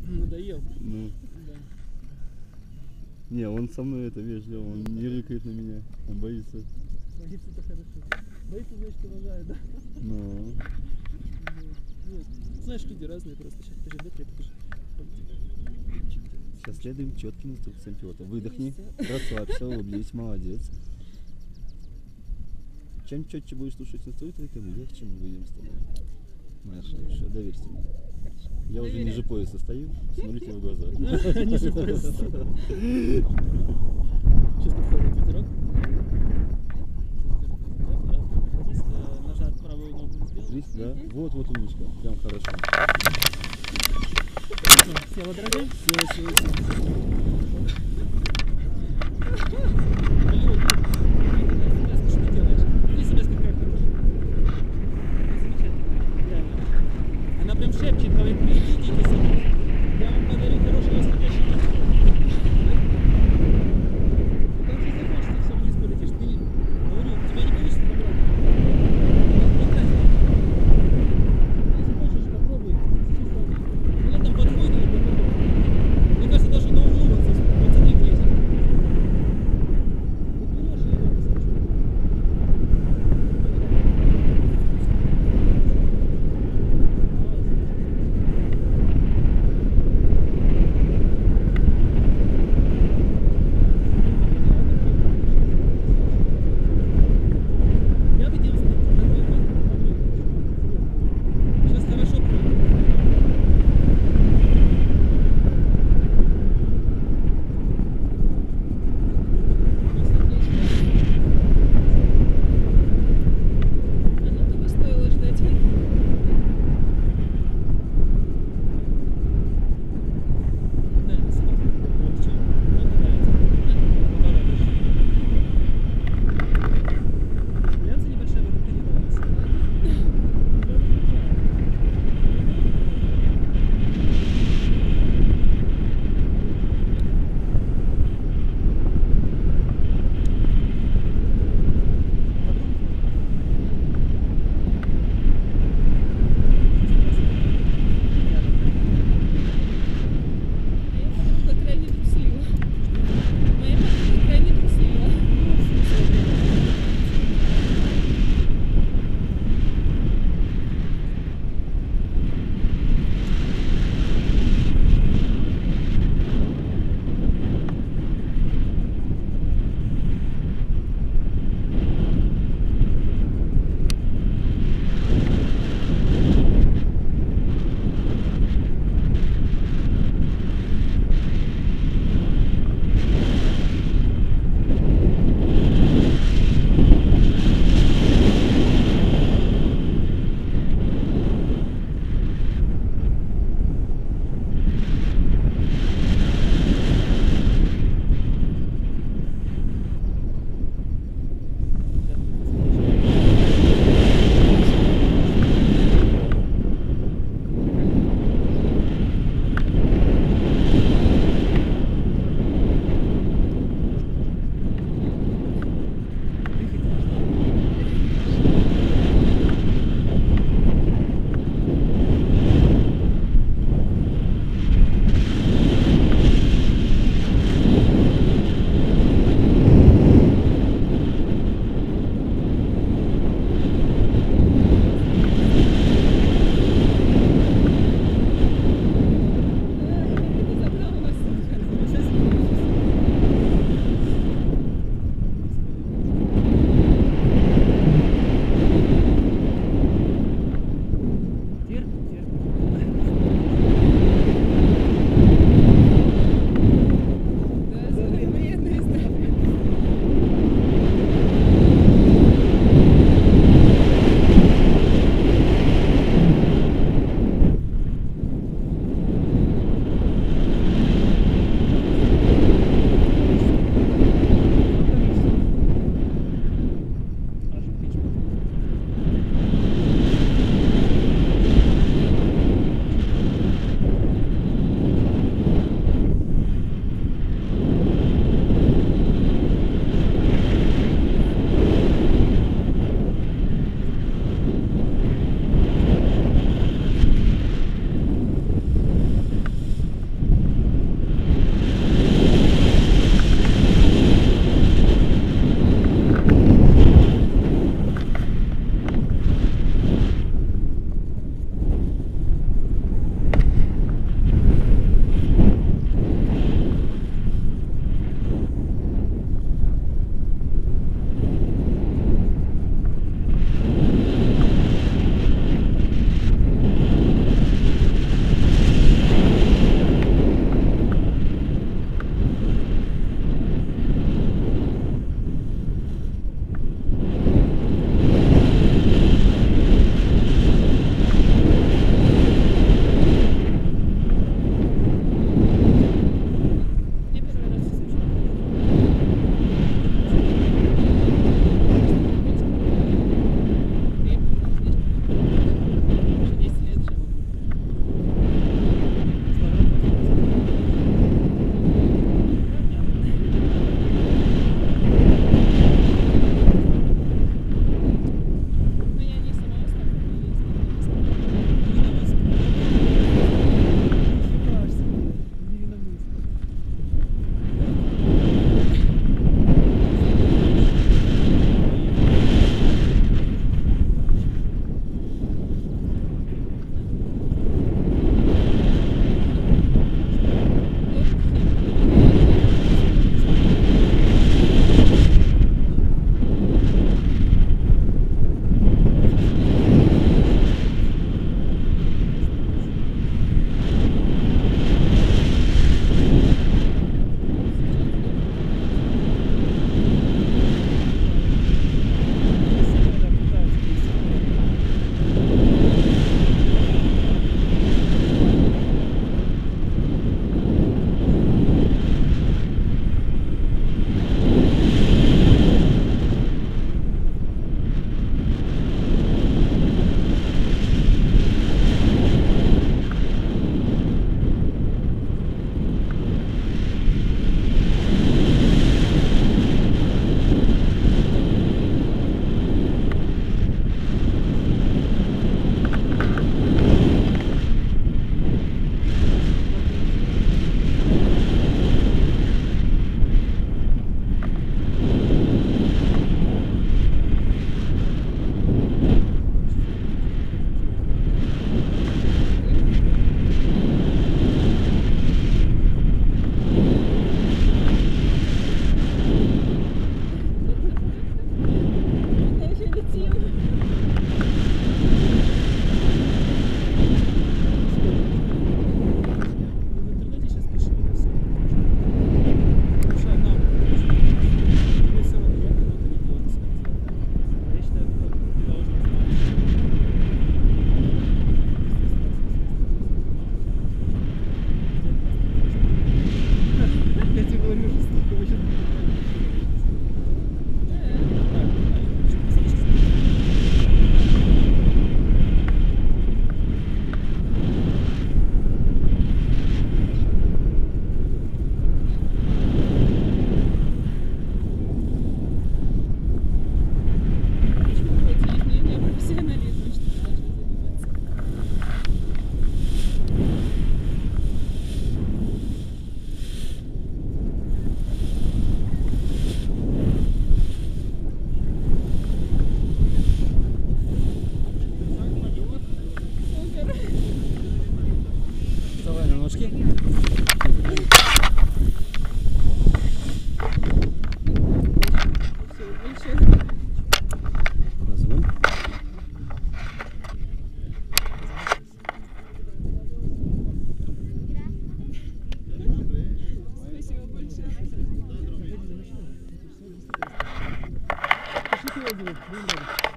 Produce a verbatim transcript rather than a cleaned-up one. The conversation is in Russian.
Надоел? Ну. Да. Не, он со мной это вежливо, он не рыкает на меня, он боится. Боится, это хорошо. Боится, значит, уважает, да? Ну. Нет. Знаешь, люди разные просто. Сейчас, подожди, дай я покажу. Сейчас следуем четким инструкциям пилота. Выдохни, расслабься, улыбнись, молодец. Чем четче будешь слушать инструктора, тем легче мы выйдем с тобой. Моя хорошая, доверься мне. Я уже ниже пояса стою, смотрю тебе в глаза. Ниже пояса. Сейчас подходит ветерок. Нажать правую ногу сделать. Здесь, да? Вот, вот умничка. Прям хорошо. Села, дорогая? Села, села, села. Что ты делаешь? Видишь себя какая хорошая. Замечательная. Реально. Она прям шепчет, говорит, идите сами. Я вам подарю хороший восходящий настрой. Потому что если хочешь, ты все вниз полетишь. Ты не... Говорю, у тебя не получится набрать. Не тратить. Если хочешь, попробуй. Чисто. Ну я там подвойну, мне кажется, даже на углу вот здесь. Вот смотри, где есть. Здравствуйте. Назвон. Спасибо большое. Пишите отзывы, будем рады.